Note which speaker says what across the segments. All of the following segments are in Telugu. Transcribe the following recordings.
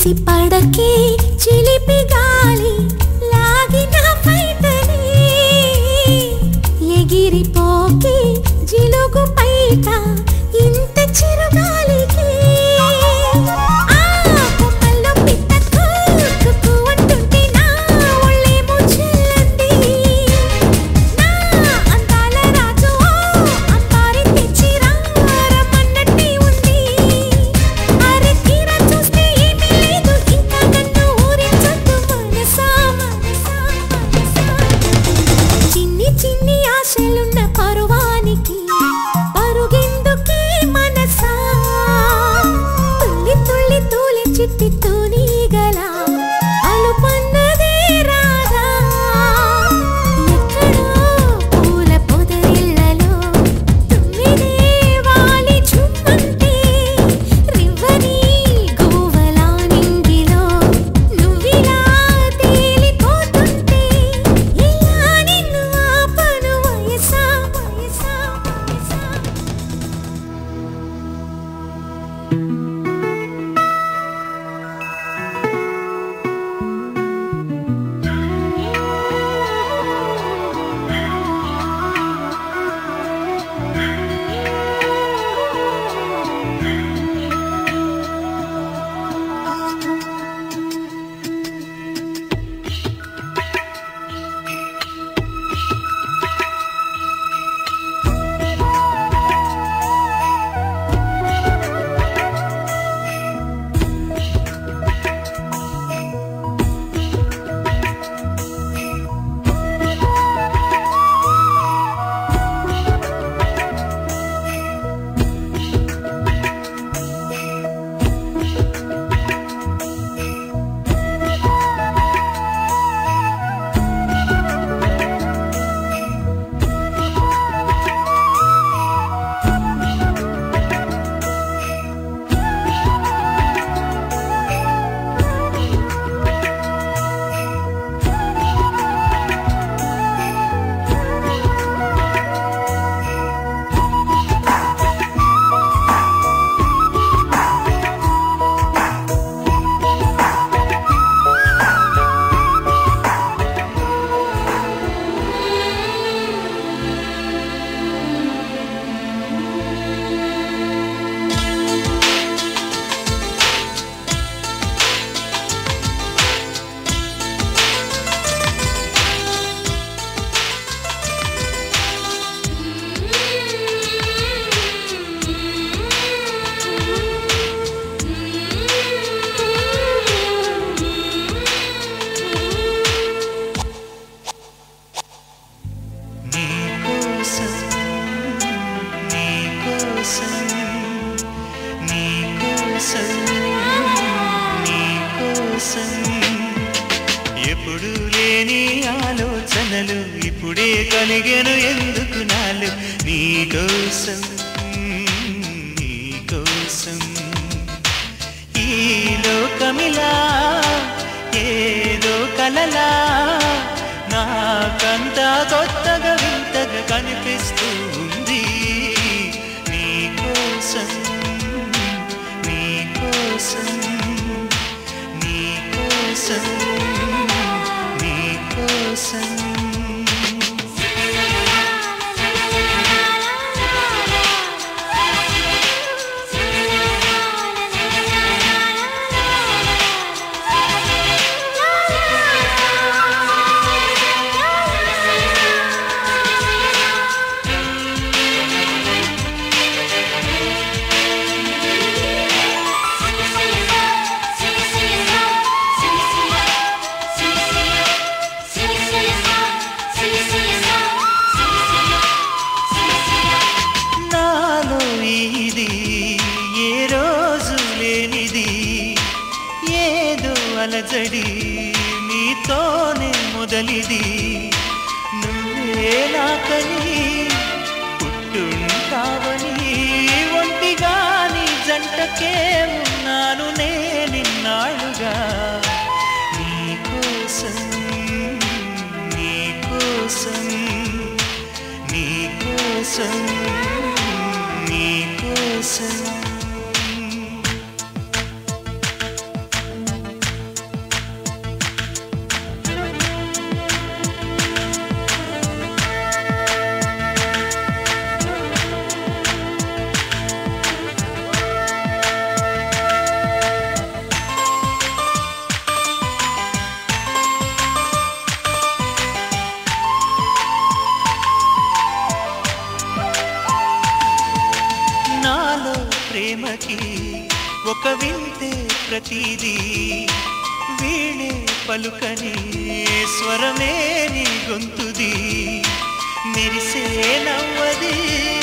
Speaker 1: పడకే చిలిపి గాలి లాగిన పైటని ఎగిరిపోకే జిలుగు పైట ఇంత చిరుగాలికి
Speaker 2: ఎప్పుడు లేని ఆలోచనలు ఇప్పుడే కలిగెను ఎందుకు నాలు నీకోసం నీకోసం ఈ లోకమిలా ఏదో కలలా నాకంతా కొత్తగా వింతగా కనిపిస్తూ ఉంది నీకోసం నీకోసం నీకోసం నీకోసం అలజడి నీతోనే మొదలిది నువ్వే నాకని పుట్టుంటావని ఒంటిగా నీ జంటకే ఉన్నాను నేనిన్నాళ్ళుగా నీకోసం నీకోసం నీకోసం నీకోసం ఒక వింతే ప్రతిదీ వీణే పలుకని స్వరమే నీ గొంతుది మెరిసే నవ్వది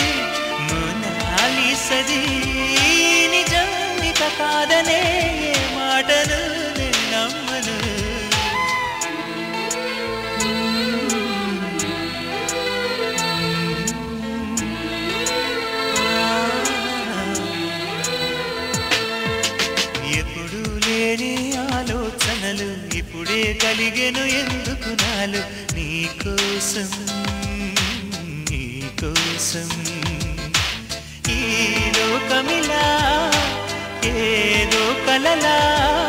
Speaker 2: మోనాలిసది నిజం ఇక కాదనే మాటను నమ్మను ఎప్పుడు లేని ఆలోచనలు ఇప్పుడే కలిగెను ఎందుకు నాలు నీకోసం నీకోసం ఈ లోకమిలా ఏదో కలలా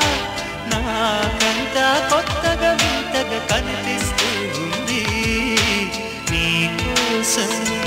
Speaker 2: నాకంతా కొత్తగా వింతగా కనిపిస్తూ ఉంది నీకోసం